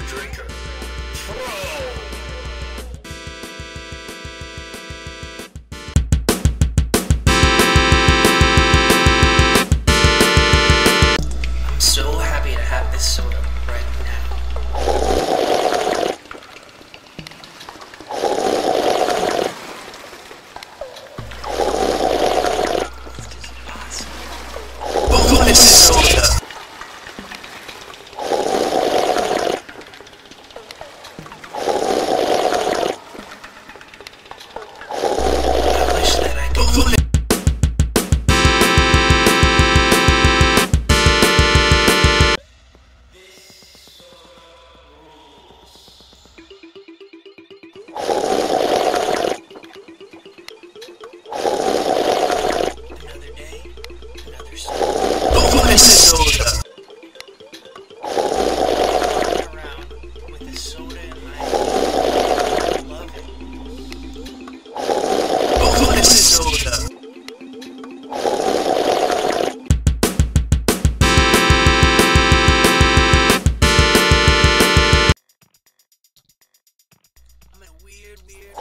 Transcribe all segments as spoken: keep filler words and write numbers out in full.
soda drinker. Pro! So happy to have this soda right now. This is awesome. Bonus soda. I wish that I could. Bonus. Bonus soda. Walking around with this soda in my hand. I love it. Bonus soda. I'm in a weird, weird.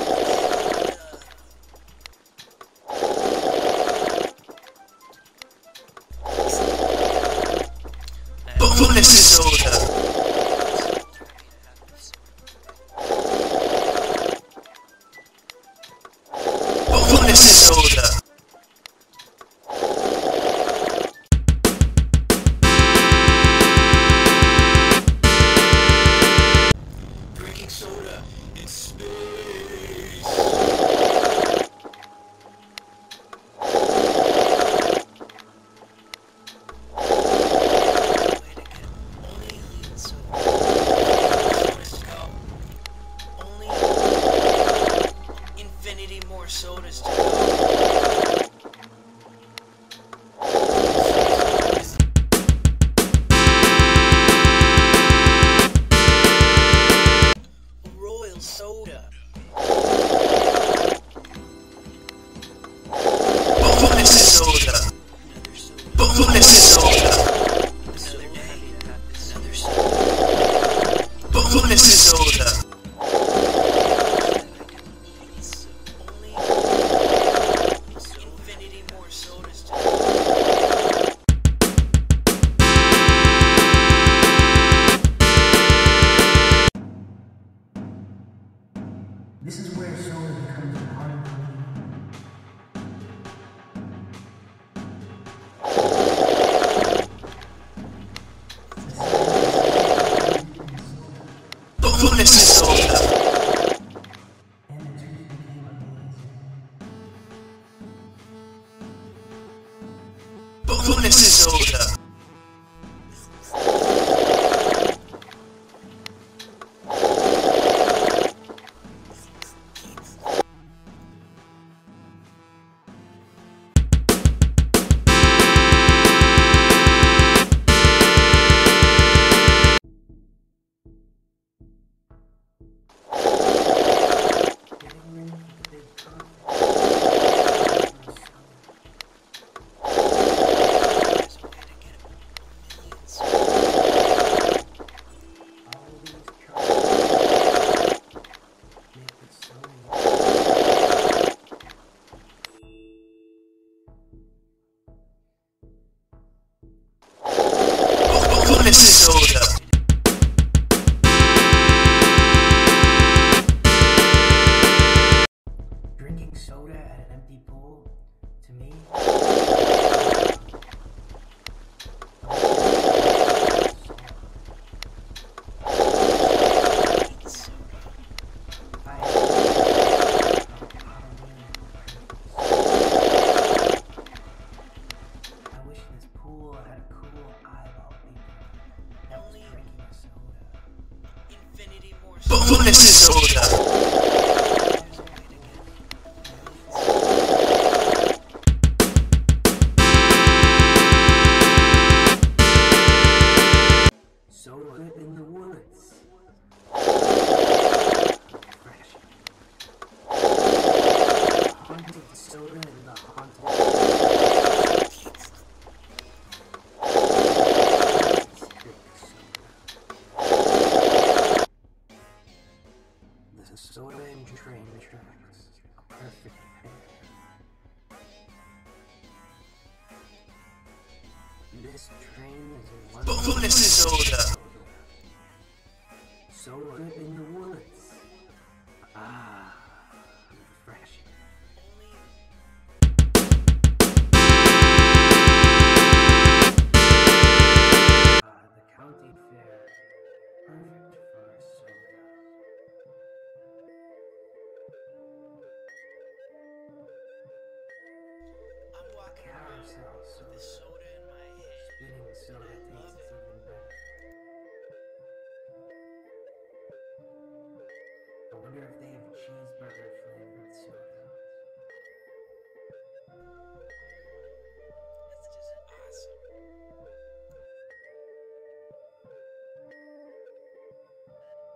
Bonus soda. Bonus soda. Drinking soda in space. Infinity more sodas to go. Royal soda. Bonus soda. Bonus soda. Another day. Another soda. Bonus soda. Infinity more sodas to go. This is where soda becomes a part of me. Bonus soda. And the truth became amazing. Bonus soda. a soda and train tracks. A perfect pair. This train is a wonderful Bonus soda! Soda in the woods. Ah, refreshing. Ah, the county fair. Perfect for a soda. I'm walking around Carousel with soda. this soda in my hand. Spinning soda Love tastes it. even better. I wonder if they have cheeseburger flavored soda. It's just awesome.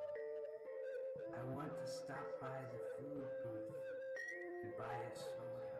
I want to stop by the food booth and buy a soda.